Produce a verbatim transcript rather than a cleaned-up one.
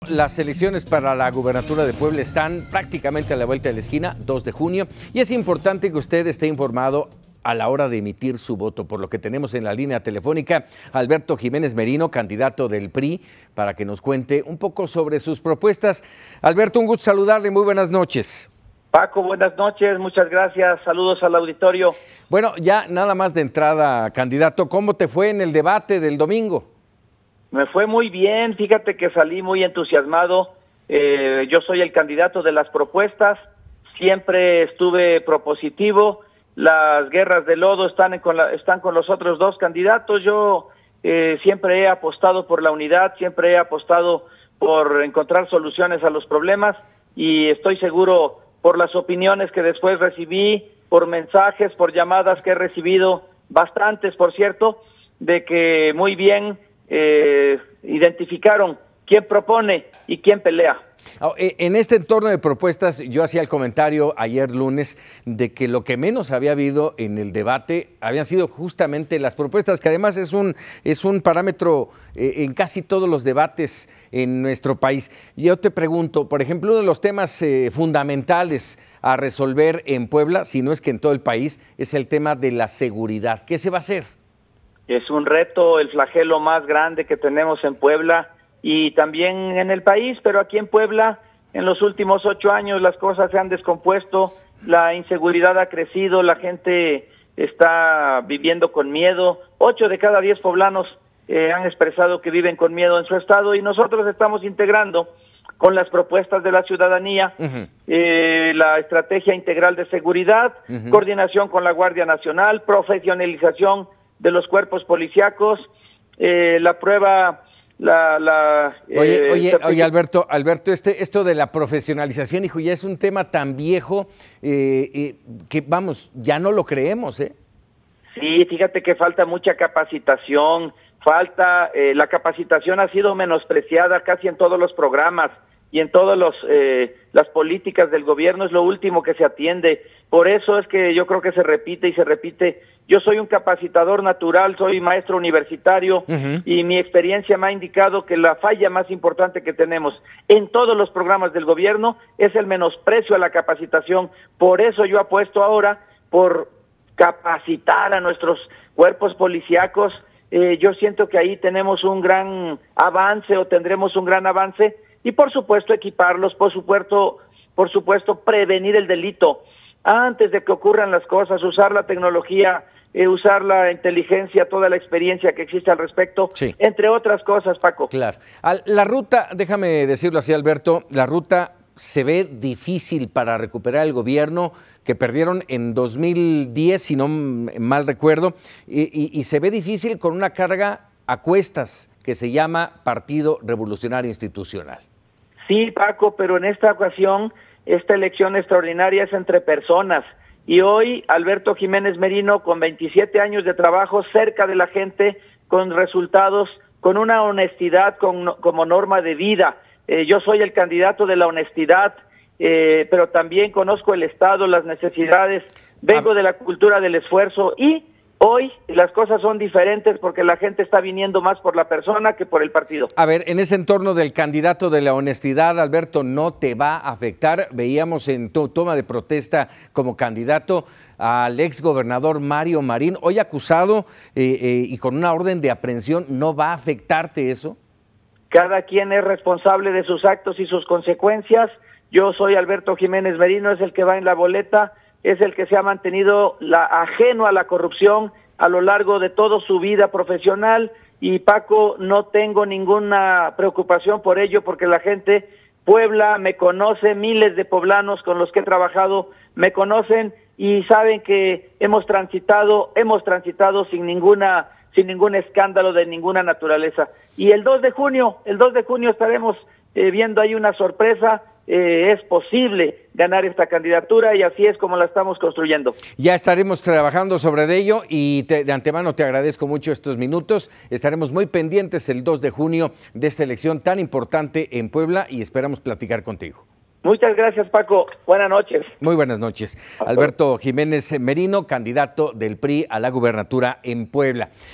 Las elecciones para la gubernatura de Puebla están prácticamente a la vuelta de la esquina, dos de junio, y es importante que usted esté informado a la hora de emitir su voto, por lo que tenemos en la línea telefónica a Alberto Jiménez Merino, candidato del P R I, para que nos cuente un poco sobre sus propuestas. Alberto, un gusto saludarle, muy buenas noches. Paco, buenas noches, muchas gracias, saludos al auditorio. Bueno, ya nada más de entrada, candidato, ¿cómo te fue en el debate del domingo? Me fue muy bien, fíjate que salí muy entusiasmado, eh, yo soy el candidato de las propuestas, siempre estuve propositivo, las guerras de lodo están con, la, están con los otros dos candidatos, yo eh, siempre he apostado por la unidad, siempre he apostado por encontrar soluciones a los problemas y estoy seguro por las opiniones que después recibí, por mensajes, por llamadas que he recibido, bastantes por cierto, de que muy bien eh, identificaron quién propone y quién pelea. En este entorno de propuestas, yo hacía el comentario ayer lunes de que lo que menos había habido en el debate habían sido justamente las propuestas, que además es un, es un parámetro eh, en casi todos los debates en nuestro país. Yo te pregunto, por ejemplo, uno de los temas eh, fundamentales a resolver en Puebla, si no es que en todo el país, es el tema de la seguridad. ¿Qué se va a hacer? Es un reto, el flagelo más grande que tenemos en Puebla y también en el país, pero aquí en Puebla en los últimos ocho años las cosas se han descompuesto, la inseguridad ha crecido, la gente está viviendo con miedo, ocho de cada diez poblanos eh, han expresado que viven con miedo en su estado y nosotros estamos integrando con las propuestas de la ciudadanía, uh-huh. eh, la estrategia integral de seguridad, uh-huh. coordinación con la Guardia Nacional, profesionalización de los cuerpos policíacos, eh, la prueba... La, la, oye, eh, oye, oye, Alberto, Alberto, este, esto de la profesionalización, hijo, ya es un tema tan viejo eh, eh, que, vamos, ya no lo creemos, ¿eh? Sí, fíjate que falta mucha capacitación, falta, eh, la capacitación ha sido menospreciada casi en todos los programas y en todas los eh, las políticas del gobierno, es lo último que se atiende. Por eso es que yo creo que se repite y se repite. Yo soy un capacitador natural, soy maestro universitario uh-huh. y mi experiencia me ha indicado que la falla más importante que tenemos en todos los programas del gobierno es el menosprecio a la capacitación. Por eso yo apuesto ahora por capacitar a nuestros cuerpos policíacos. Eh, yo siento que ahí tenemos un gran avance o tendremos un gran avance y por supuesto equiparlos, por supuesto, por supuesto prevenir el delito antes de que ocurran las cosas, usar la tecnología, eh, usar la inteligencia, toda la experiencia que existe al respecto, sí. entre otras cosas, Paco. Claro. La ruta, déjame decirlo así, Alberto, la ruta se ve difícil para recuperar el gobierno que perdieron en dos mil diez, si no mal recuerdo, y, y, y se ve difícil con una carga a cuestas que se llama Partido Revolucionario Institucional. Sí, Paco, pero en esta ocasión esta elección extraordinaria es entre personas y hoy Alberto Jiménez Merino, con veintisiete años de trabajo cerca de la gente, con resultados, con una honestidad con, como norma de vida. Eh, yo soy el candidato de la honestidad, eh, pero también conozco el Estado, las necesidades, vengo de la cultura del esfuerzo y hoy las cosas son diferentes porque la gente está viniendo más por la persona que por el partido. A ver, en ese entorno del candidato de la honestidad, Alberto, ¿no te va a afectar? Veíamos en tu toma de protesta como candidato al ex gobernador Mario Marín, hoy acusado eh, eh, y con una orden de aprehensión. ¿No va a afectarte eso? Cada quien es responsable de sus actos y sus consecuencias. Yo soy Alberto Jiménez Merino, es el que va en la boleta, es el que se ha mantenido la, ajeno a la corrupción a lo largo de toda su vida profesional y Paco, no tengo ninguna preocupación por ello porque la gente, Puebla me conoce, miles de poblanos con los que he trabajado me conocen y saben que hemos transitado, hemos transitado sin ninguna, sin ningún escándalo de ninguna naturaleza. Y el dos de junio, el dos de junio estaremos eh, viendo ahí una sorpresa. Eh, es posible ganar esta candidatura y así es como la estamos construyendo. Ya estaremos trabajando sobre ello y te, de antemano te agradezco mucho estos minutos. Estaremos muy pendientes el dos de junio de esta elección tan importante en Puebla y esperamos platicar contigo. Muchas gracias, Paco. Buenas noches. Muy buenas noches. Alberto Jiménez Merino, candidato del P R I a la gubernatura en Puebla.